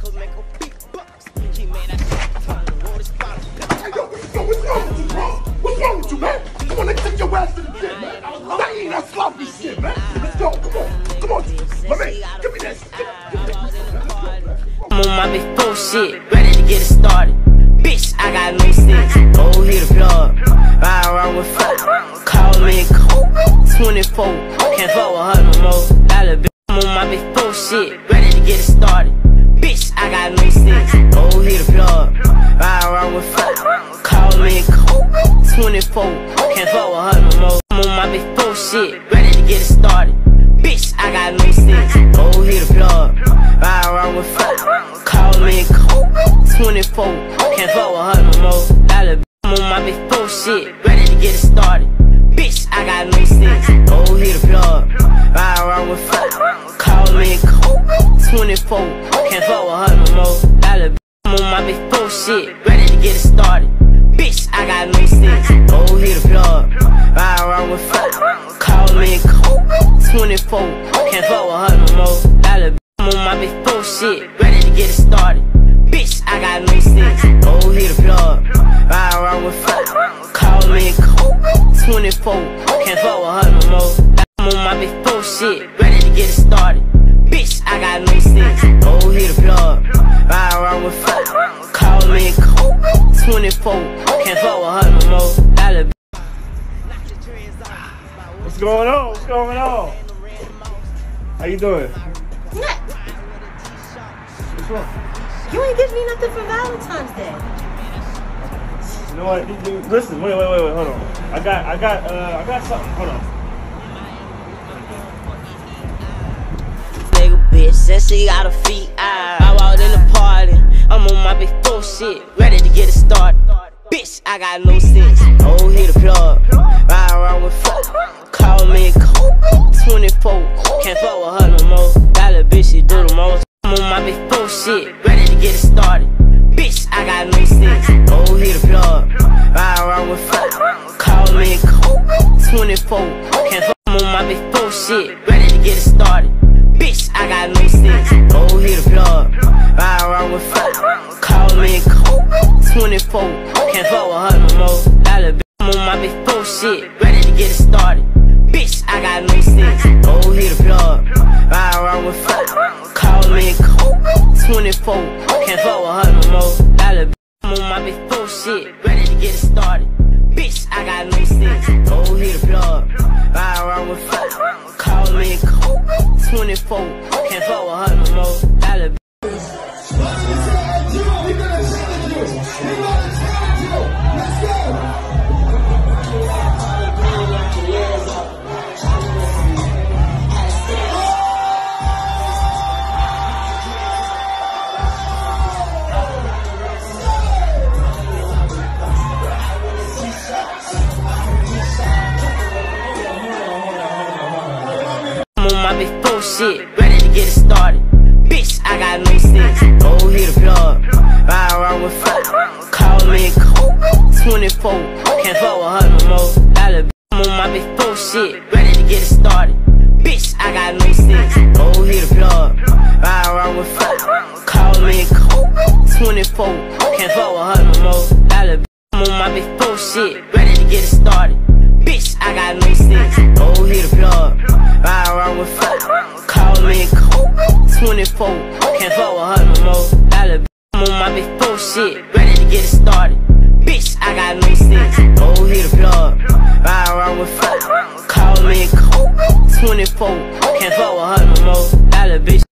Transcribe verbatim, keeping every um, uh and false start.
rapper make a beatbox. He made that shit turn and roll his bottle. Hey, yo, yo, what's wrong with you, bro? What's wrong with you, man? Come on, let's take your ass to the gym, man. I ain't that sloppy shit, man. Let's go, come on, come on. My man, give me that shit. I'm on my big bullshit, ready to get it started. Bitch, I got no sense. Oh, hit the plug. Ride around with folk. Call me coke. twenty-four. Can't fuck with her no more. That little bitch. I'm on my big bullshit, ready to get it started. Bitch, I got no sense. Oh, hit the plug. Ride around with folk. Call me coke. twenty-four. Can't fuck with her no more. I'm on my big bullshit, ready to get it started. Bitch, I got no sense. Oh, hit the plug. Ride around with folk. Call me coke. twenty-four. Can't fuck with her no more. That little bitch. I'm on my big bullshit, ready to get it started. Bitch, I got no sense. Oh, hit the plug. Ride around with folk. Call me coke. twenty-four. Can't fuck with her no more. That little bitch. I'm on my big bullshit, ready to get it started. Bitch, I got no sense. Oh, hit the plug. Ride around with folk. Call me coke. twenty-four. Can't fuck with her no more. That little bitch. I'm on my big bullshit, ready to get it started. Bitch, I got no sense. Oh, hit the plug. Ride around with folk. Call me coke. twenty-four. Can't fuck with her no more. I'm on my big bullshit, ready to get it started. Bitch, I got no sense. Oh, hit the plug. Ride around with folk. Call me coke. twenty-four. Can't fuck with her no more. That little bitch. What's going on? What's going on? How you doing? What? What's wrong? You ain't give me nothing for Valentine's Day. You know what? You- you- Listen, wait, wait, wait, wait, hold on. I got, I got, uh, I got something. Hold on. Nigga bitch said she got her feet out. I walked in the party. I'm on my big bullshit, ready to get it started. Bitch, I got no sense. Oh, hit the plug. Ride around with folk. Call me coke. twenty-four. Can't fuck with her no more. That little bitch, she do the most. I'm on my big bullshit, ready to get it started. Bitch, I got no sense. Oh, hit the plug. Ride around with folk. Call me coke. twenty-four. Can't fuck. I'm on my big bullshit, ready to get it started. Bitch, I got no sense. Oh, hit the plug. Ride around with folk. Call me coke. twenty-four. Can't fuck with her no more. That little bitch. I'm on my big bullshit, ready to get it started. Bitch, I got no sense. Oh, hit the plug. Ride around with folk. Call me coke. twenty-four. Can't fuck with her no more. That little bitch. I'm on my big bullshit, ready to get it started. Bitch, I got no sense. Oh, hit the plug. Ride around with folk. Call me coke. twenty-four. Can't fuck with her no more. That little bitch. My big bullshit, ready to get it started. Bitch, I got no sense. Oh, hit the plug. Ride around with folk. Call me coke. twenty-four. Can't fuck with her no more. That little bitch. I'm on my big bullshit, ready to get it started. Bitch, I got no sense. Oh, hit the plug. Ride around with folk. Call me coke. twenty-four. Can't fuck with her no more. That little bitch. I'm on my big bullshit, ready to get it started. Bitch, I got no sense. Oh, hit the plug. Ride around with folk. Call me coke. twenty-four. Can't fuck with her no more. That little bitch. I'm on my big bullshit, ready to get it started. Bitch, I got no sense. Oh, hit the plug. Ride around with folk. Call me coke. twenty-four. Can't fuck with her no more. That little bitch.